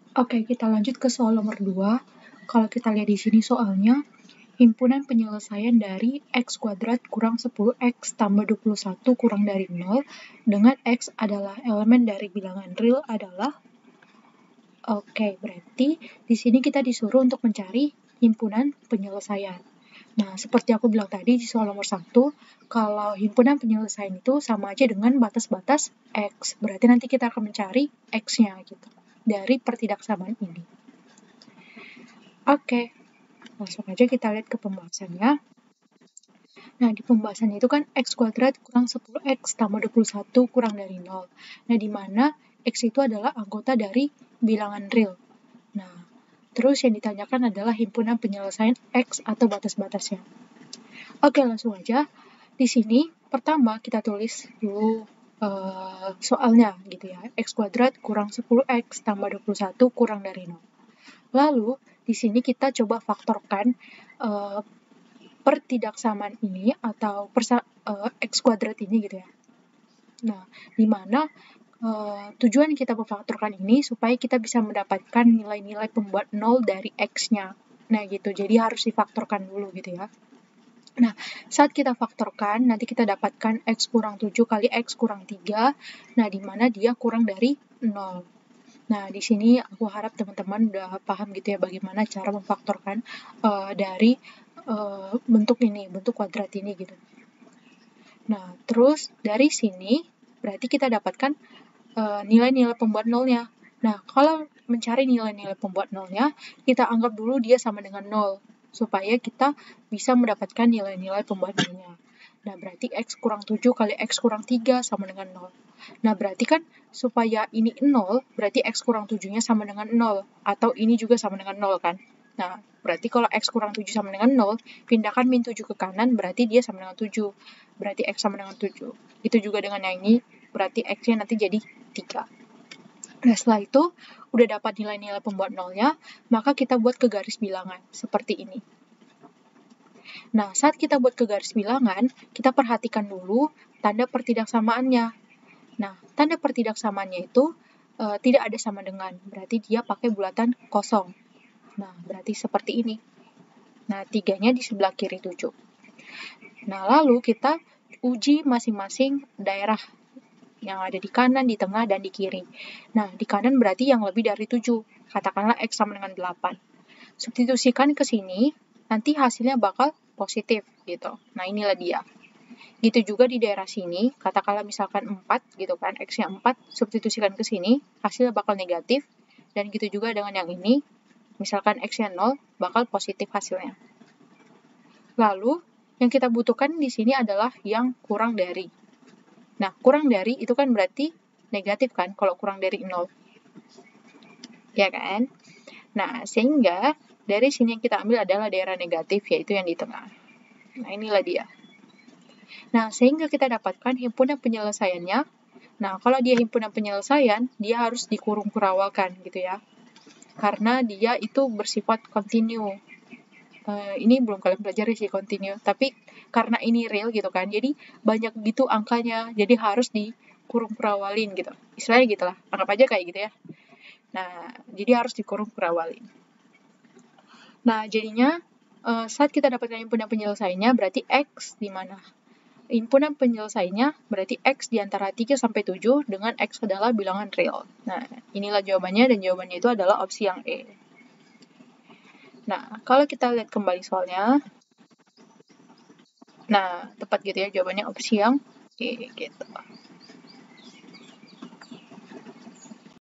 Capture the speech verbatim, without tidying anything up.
Oke, kita lanjut ke soal nomor dua. Kalau kita lihat di sini soalnya, himpunan penyelesaian dari x kuadrat kurang sepuluh x tambah dua puluh satu kurang dari nol dengan x adalah elemen dari bilangan real adalah. Oke, berarti di sini kita disuruh untuk mencari himpunan penyelesaian. Nah, seperti aku bilang tadi di soal nomor satu, kalau himpunan penyelesaian itu sama aja dengan batas-batas x. Berarti nanti kita akan mencari x-nya gitu dari pertidaksamaan ini. Oke, langsung aja kita lihat ke pembahasannya. Nah, di pembahasannya itu kan x kuadrat kurang sepuluh x tambah dua puluh satu kurang dari nol. Nah, di mana x itu adalah anggota dari bilangan real. Nah, terus yang ditanyakan adalah himpunan penyelesaian x atau batas-batasnya. Oke, langsung aja. Di sini, pertama kita tulis dulu uh, soalnya gitu ya. X kuadrat kurang sepuluh x tambah dua puluh satu kurang dari nol. Lalu, di sini kita coba faktorkan uh, pertidaksamaan ini atau persa, uh, x kuadrat ini gitu ya. Nah, di mana uh, tujuan kita memfaktorkan ini supaya kita bisa mendapatkan nilai-nilai pembuat nol dari x-nya. Nah, gitu. Jadi harus difaktorkan dulu gitu ya. Nah, saat kita faktorkan, nanti kita dapatkan x kurang tujuh kali x kurang tiga, nah di mana dia kurang dari nol. Nah, di sini aku harap teman-teman udah paham gitu ya bagaimana cara memfaktorkan uh, dari uh, bentuk ini, bentuk kuadrat ini gitu. Nah, terus dari sini berarti kita dapatkan uh, nilai-nilai pembuat nolnya. Nah, kalau mencari nilai-nilai pembuat nolnya, kita anggap dulu dia sama dengan nol, supaya kita bisa mendapatkan nilai-nilai pembuat nolnya. Nah, berarti x kurang tujuh kali x kurang tiga sama dengan nol. Nah, berarti kan supaya ini nol, berarti x kurang tujuh-nya sama dengan nol. Atau ini juga sama dengan nol kan. Nah, berarti kalau x kurang tujuh sama dengan nol, pindahkan min tujuh ke kanan, berarti dia sama dengan tujuh. Berarti x sama dengan tujuh. Itu juga dengan yang ini, berarti x-nya nanti jadi tiga. Nah, setelah itu, udah dapat nilai-nilai pembuat nolnya, maka kita buat ke garis bilangan, seperti ini. Nah, saat kita buat ke garis bilangan, kita perhatikan dulu tanda pertidaksamaannya. Nah, tanda pertidaksamaannya itu e, tidak ada sama dengan, berarti dia pakai bulatan kosong. Nah, berarti seperti ini. Nah, tiganya di sebelah kiri tujuh. Nah, lalu kita uji masing-masing daerah yang ada di kanan, di tengah, dan di kiri. Nah, di kanan berarti yang lebih dari tujuh. Katakanlah X sama dengan delapan. Substitusikan ke sini, nanti hasilnya bakal positif gitu. Nah, inilah dia. Gitu juga di daerah sini, katakanlah misalkan empat gitu kan, X-nya empat, substitusikan ke sini, hasilnya bakal negatif. Dan gitu juga dengan yang ini, misalkan X-nya nol, bakal positif hasilnya. Lalu, yang kita butuhkan di sini adalah yang kurang dari. Nah, kurang dari itu kan berarti negatif kan, kalau kurang dari nol. Ya kan? Nah, sehingga dari sini yang kita ambil adalah daerah negatif, yaitu yang di tengah. Nah, inilah dia. Nah, sehingga kita dapatkan himpunan penyelesaiannya. Nah, kalau dia himpunan penyelesaian, dia harus dikurung kurawalkan gitu ya. Karena dia itu bersifat kontinu. Uh, ini belum kalian pelajari sih kontinu, tapi karena ini real gitu kan, jadi banyak gitu angkanya, jadi harus dikurung kurawalin gitu. Istilahnya gitu lah, anggap aja kayak gitu ya. Nah, jadi harus dikurung kurawalin. Nah, jadinya uh, saat kita dapatkan himpunan penyelesaiannya, berarti X di mana? Himpunan penyelesaiannya berarti X di antara tiga sampai tujuh dengan X adalah bilangan real. Nah, inilah jawabannya dan jawabannya itu adalah opsi yang E. Nah, kalau kita lihat kembali soalnya, nah, tepat gitu ya jawabannya opsi yang E gitu.